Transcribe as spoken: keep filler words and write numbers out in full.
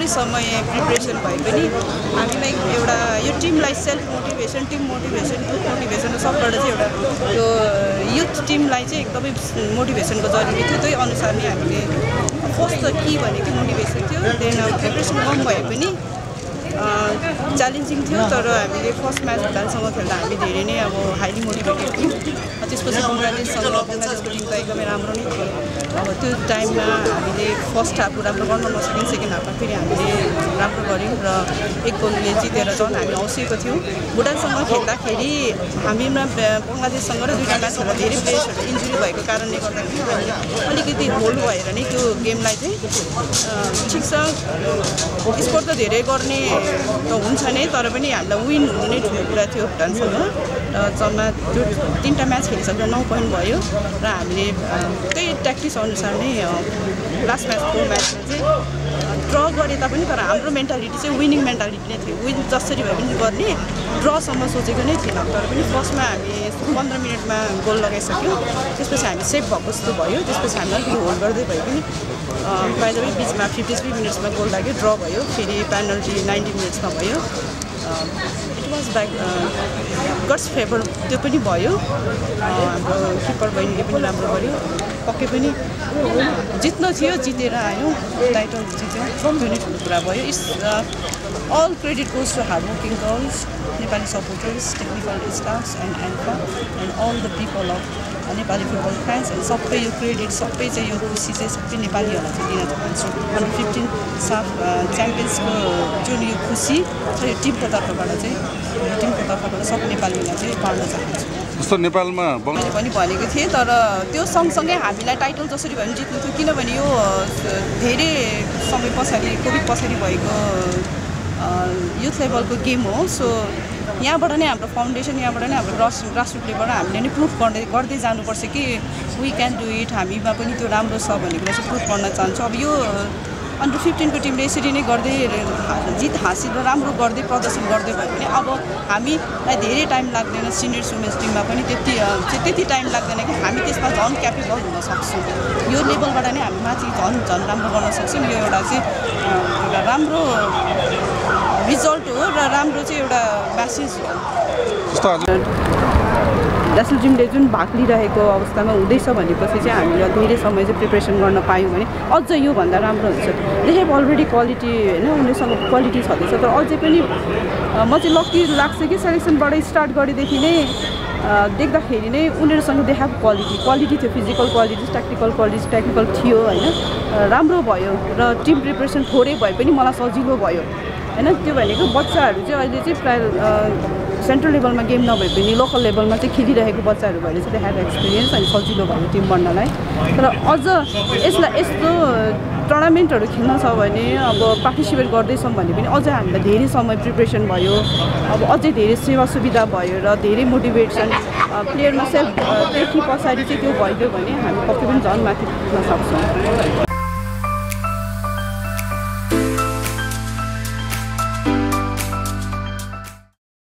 समय प्रिपरेसन भए पनि हामीलाई एउटा यो टिमलाई self motivation team motivation group motivation सबबाट चाहिँ एउटा यो युथ टिमलाई चाहिँ एकदमै मोटिभेसनको जरुरी थियो। त्यही अनुसार नै हामीले फर्स्ट त के भनेको मोटिभेसन थियो। देन प्रिपरेसन कम भए पनि च्यालेन्जिङ थियो, तर हामीले फर्स्ट म्याच भुटानसँग खेल्दा हामी धेरै नै अब हाइली मोटिभेटेड थियौँ। त्यसपछि बङ्गलादेशसँग बङ्गलादेशको टिम त एकदमै राम्रो नै थियो। अब त्यो टाइममा हामीले फर्स्ट हाफ राम्रो गर्न नसक्यौँ, सेकेन्ड हाफमा फेरि हामीले राम्रो गऱ्यौँ र एक गोलले जितेर झन् हामी औँसेको थियौँ। भुटानसँग खेल्दाखेरि हामीमा बङ्गलादेशसँग र दुईवटा म्याचहरूमा धेरै प्लेयर्सहरू इन्जुरी भएको कारणले गर्दाखेरि हामीले अलिकति होल्ड भएर नै त्यो गेमलाई चाहिँ ठिक छ स्कोर त धेरै गर्ने त हुन्छ नै, तर पनि हामीलाई विन हुनु नै ठुलो कुरा थियो भुटानसँग। र जम्मा त्यो तिनवटा म्याच खेलिसक्दा नौ पोइन्ट भयो र हामीले त्यही ट्याक्टिस अनुसार नै लास्ट म्याचको म्याचमा चाहिँ ड्र गरे तापनि तर हाम्रो मेन्टालिटी चाहिँ विनिङ मेन्टालिटी नै थियो। विन जसरी भए पनि गर्ने ड्रसम्म सोचेको नै थिएन, तर पनि फर्स्टमा हामी पन्ध्र मिनटमा गोल लगाइसक्यौँ। त्यसपछि हामी सेभ भएको जस्तो भयो। त्यसपछि हामी अलिकति होल्ड गर्दै भयो पनि बाई द वे बिचमा फिफ्टी थ्री मिनट्समा गोल लाग्यो, ड्र भयो। फेरि पेनल्टी नाइन्टी मिनट्समा भयो। It was back guts favour त्यो पनि भयो। हाम्रो किपर बहिनीले पनि राम्रो गर्यो। पक्कै पनि जित्न थियो, जितेर आयौँ, टाइटल जित्यौँ, त्यो नै ठुलो कुरा भयो। It's all credit goes to hard working girls, Nepali supporters, technical staffs and ANFA and all the people of Nepali football fans. अनि सबै यो क्रेडिट सबै चाहिँ यो खुसी चाहिँ सबै नेपालीहरूलाई चाहिँ दिन चाहन्छु। अन्डर फिफ्टिन साफ च्याम्पियन्सको जुन यो खुसी छ यो टिमको तर्फबाट चाहिँ टिमको तर्फबाट सब नेपालीलाई चाहिँ बाँड्न चाहन्छु। जस्तो नेपालमा मैले पनि भनेको थिएँ, तर त्यो सँगसँगै हामीलाई टाइटल जसरी भए पनि जित्नु थियो, किनभने यो धेरै समय पछाडि कोभिड पछाडि भएको युथ लेभलको गेम हो। सो यहाँबाट नै हाम्रो फाउन्डेसन, यहाँबाट नै हाम्रो ग्रास ग्रासरुट लेभलबाट हामीले नै प्रुफ गर्दै गर्दै जानुपर्छ कि वी क्यान डु इट, हामीमा पनि त्यो राम्रो छ भन्ने कुरा चाहिँ प्रुफ गर्न चाहन्छु। अब यो अन्डर फिफ्टिनको टिमले यसरी नै गर्दै जित हासिल र राम्रो गर्दै प्रदर्शन गर्दै भयो भने अब हामीलाई धेरै टाइम लाग्दैन। सिनियर्स वुमेन्स टिममा पनि त्यति त्यति टाइम लाग्दैन कि हामी त्यसमा झन् क्यापेबल हुन सक्छौँ। यो लेभलबाट नै हामी माथि झन् झन् राम्रो गर्न सक्छौँ। यो एउटा चाहिँ एउटा राम्रो रिजल्ट हो र राम्रो चाहिँ एउटा म्यासेज हो। नेसनल टिमले जुन भाग लिइरहेको अवस्थामा हुँदैछ भनेपछि चाहिँ हामीले धेरै समय चाहिँ प्रिपरेसन गर्न पायौँ भने अझ योभन्दा राम्रो हुन्छ। दे हेभ अलरेडी क्वालिटी होइन, उनीहरूसँग क्वालिटी छँदैछ, तर अझै पनि म चाहिँ लक्की लाग्छ कि सेलेक्सनबाट स्टार्ट गरेदेखि नै देख्दाखेरि नै उनीहरूसँग दे हेभ क्वालिटी क्वालिटी थियो। Physical quality, tactical quality technical थियो होइन, राम्रो भयो र टिम प्रिपरेसन थोरै भए पनि मलाई सजिलो भयो होइन। त्यो भनेको बच्चाहरू चाहिँ अहिले चाहिँ प्रायः सेन्ट्रल लेभलमा गेम नभए पनि लोकल लेभलमा चाहिँ खेलिरहेको बच्चाहरू भएर चाहिँ दे हेभ एक्सपिरियन्स अनि सजिलो भयो टिम बन्नलाई। तर अझ यसलाई यस्तो टुर्नामेन्टहरू खेल्न छ भने अब पार्टिसिपेट गर्दैछौँ भने पनि अझै हामीलाई धेरै समय प्रिपरेसन भयो, अब अझै धेरै सेवा सुविधा भयो र धेरै मोटिभेसन प्लेयरमा सेल्फ देखि पछाडि चाहिँ त्यो भइदियो भने हामी पक्कै पनि झन् माथि पुग्न सक्छौँ।